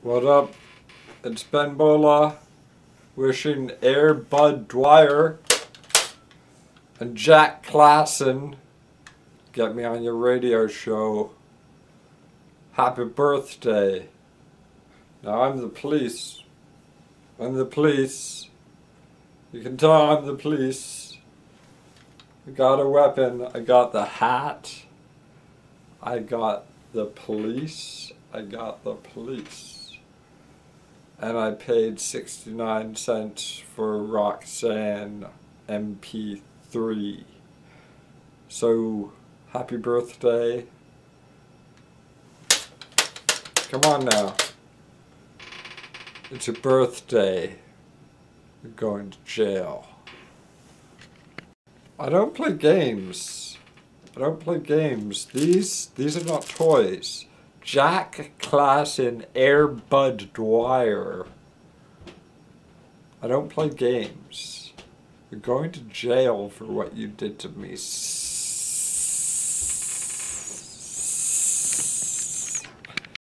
What up? It's Ben Bola wishing Air Budd Dwyer and Jack Klassen get me on your radio show. Happy birthday. Now I'm the police. I'm the police. You can tell I'm the police. I got a weapon. I got the hat. I got the police. I got the police. And I paid 69 cents for Roxanne MP3. So, happy birthday. Come on now. It's your birthday. You're going to jail. I don't play games. I don't play games. These are not toys. Jack Klassen Air Budd Dwyer. I don't play games. You're going to jail for what you did to me.